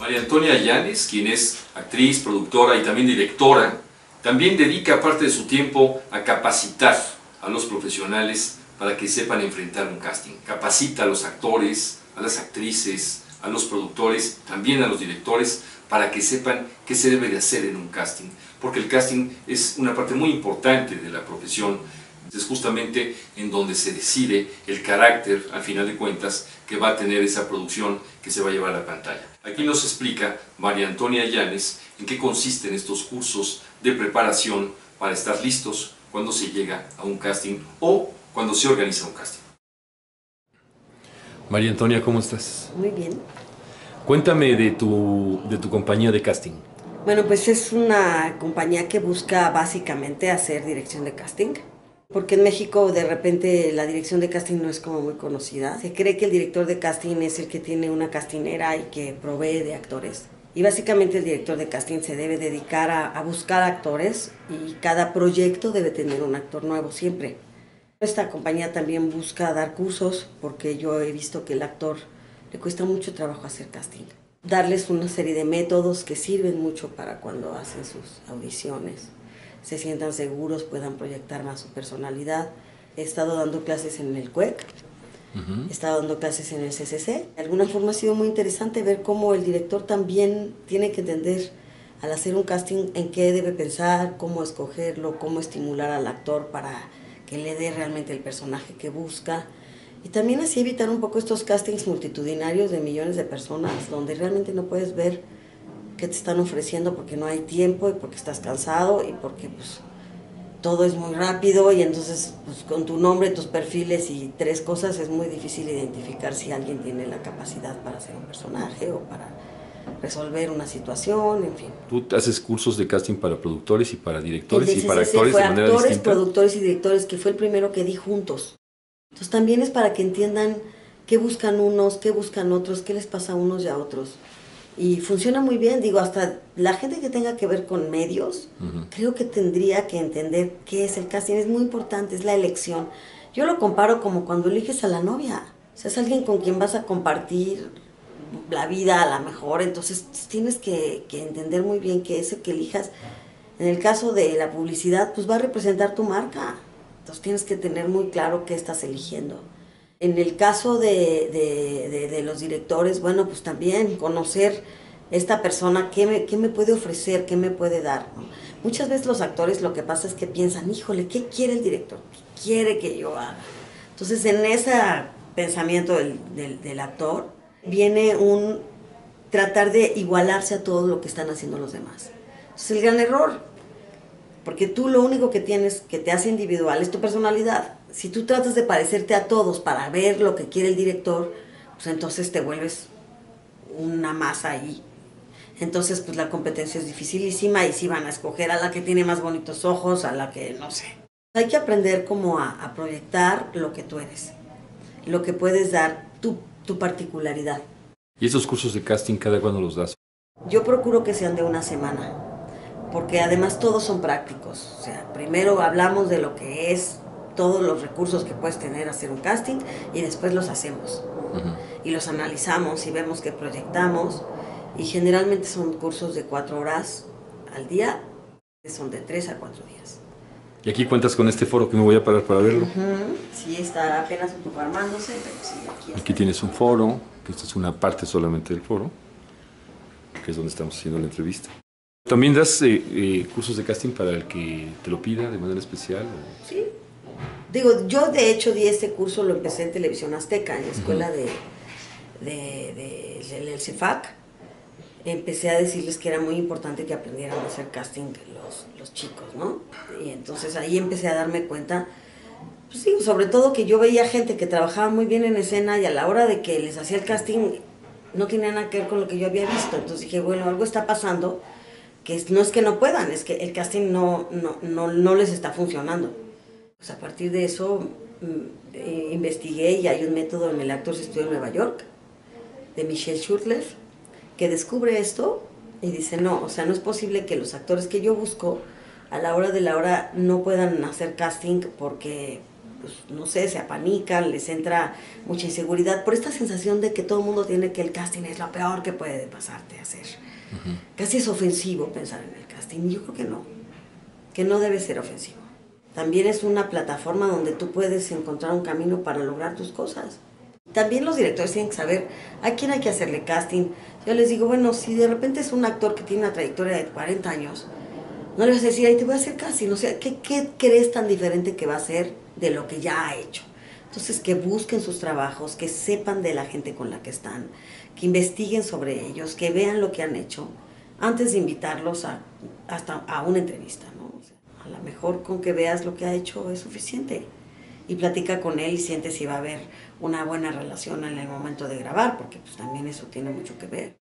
María Antonia Llanes, quien es actriz, productora y también directora, también dedica parte de su tiempo a capacitar a los profesionales para que sepan enfrentar un casting. Capacita a los actores, a las actrices, a los productores, también a los directores, para que sepan qué se debe de hacer en un casting. Porque el casting es una parte muy importante de la profesión. Es justamente en donde se decide el carácter, al final de cuentas, que va a tener esa producción que se va a llevar a la pantalla. Aquí nos explica María Antonia Llanes en qué consisten estos cursos de preparación para estar listos cuando se llega a un casting o cuando se organiza un casting. María Antonia, ¿cómo estás? Muy bien. Cuéntame de tu compañía de casting. Bueno, pues es una compañía que busca básicamente hacer dirección de casting. Porque en México de repente la dirección de casting no es como muy conocida. Se cree que el director de casting es el que tiene una castinera y que provee de actores. Y básicamente el director de casting se debe dedicar a buscar actores y cada proyecto debe tener un actor nuevo siempre. Esta compañía también busca dar cursos porque yo he visto que el actor le cuesta mucho trabajo hacer casting. Darles una serie de métodos que sirven mucho para cuando hacen sus audiciones. Se sientan seguros, puedan proyectar más su personalidad. He estado dando clases en el CUEC, he estado dando clases en el CCC. De alguna forma ha sido muy interesante ver cómo el director también tiene que entender al hacer un casting en qué debe pensar, cómo escogerlo, cómo estimular al actor para que le dé realmente el personaje que busca. Y también así evitar un poco estos castings multitudinarios de millones de personas, donde realmente no puedes ver qué te están ofreciendo porque no hay tiempo y porque estás cansado y porque pues todo es muy rápido y entonces pues, con tu nombre, tus perfiles y 3 cosas es muy difícil identificar si alguien tiene la capacidad para ser un personaje o para resolver una situación, en fin. Tú haces cursos de casting para productores y para directores El y para CCC actores fue de manera actores, distinta. productores y directores, que fue el primero que di juntos. Entonces también es para que entiendan qué buscan unos, qué buscan otros, qué les pasa a unos y a otros. Y funciona muy bien, digo, hasta la gente que tenga que ver con medios, creo que tendría que entender qué es el casting, es muy importante, es la elección. Yo lo comparo como cuando eliges a la novia, o sea, es alguien con quien vas a compartir la vida a lo mejor, entonces tienes que entender muy bien que ese que elijas, en el caso de la publicidad, pues va a representar tu marca, entonces tienes que tener muy claro qué estás eligiendo. En el caso de los directores, bueno, pues también conocer esta persona, qué me puede ofrecer, qué me puede dar, ¿no? Muchas veces los actores lo que pasa es que piensan, híjole, ¿qué quiere el director? ¿Qué quiere que yo haga? Entonces, en ese pensamiento del actor, viene un tratar de igualarse a todo lo que están haciendo los demás. Es el gran error, porque tú lo único que tienes que te hace individual es tu personalidad. Si tú tratas de parecerte a todos para ver lo que quiere el director, pues entonces te vuelves una masa ahí. Entonces pues la competencia es dificilísima y sí van a escoger a la que tiene más bonitos ojos, a la que no sé. Hay que aprender como a proyectar lo que tú eres, lo que puedes dar, tu particularidad. ¿Y esos cursos de casting cada cuándo los das? Yo procuro que sean de una semana, porque además todos son prácticos. O sea, primero hablamos de lo que es todos los recursos que puedes tener a hacer un casting y después los hacemos. Y los analizamos y vemos que proyectamos. Y generalmente son cursos de 4 horas al día, son de 3 a 4 días. Y aquí cuentas con este foro que me voy a parar para verlo. Sí, está apenas un poco armándose, pero sí, aquí está. Aquí tienes un foro, que esta es una parte solamente del foro, que es donde estamos haciendo la entrevista. ¿También das cursos de casting para el que te lo pida de manera especial? ¿O? Sí. Digo, yo de hecho di este curso, lo empecé en Televisión Azteca, en la escuela del CEFAC. Empecé a decirles que era muy importante que aprendieran a hacer casting los chicos, ¿no? Y entonces ahí empecé a darme cuenta, pues sí, sobre todo que yo veía gente que trabajaba muy bien en escena y a la hora de que les hacía el casting no tenía nada que ver con lo que yo había visto. Entonces dije, bueno, algo está pasando, que no es que no puedan, es que el casting no les está funcionando. Pues a partir de eso investigué y hay un método en el Actors Studio en Nueva York, de Michelle Schurtler, que descubre esto y dice, no, o sea, no es posible que los actores que yo busco a la hora de la hora no puedan hacer casting porque pues no sé, se apanican, les entra mucha inseguridad por esta sensación de que todo el mundo tiene que el casting es lo peor que puede pasarte a hacer. Casi es ofensivo pensar en el casting. Yo creo que no debe ser ofensivo. También es una plataforma donde tú puedes encontrar un camino para lograr tus cosas. También los directores tienen que saber a quién hay que hacerle casting. Yo les digo, bueno, si de repente es un actor que tiene una trayectoria de 40 años, no le vas a decir, ahí te voy a hacer casting. O sea, ¿qué crees tan diferente que va a ser de lo que ya ha hecho? Entonces, que busquen sus trabajos, que sepan de la gente con la que están, que investiguen sobre ellos, que vean lo que han hecho, antes de invitarlos hasta a una entrevista, ¿no? O sea, a lo mejor con que veas lo que ha hecho es suficiente. Y platica con él y siente si va a haber una buena relación en el momento de grabar, porque pues también eso tiene mucho que ver.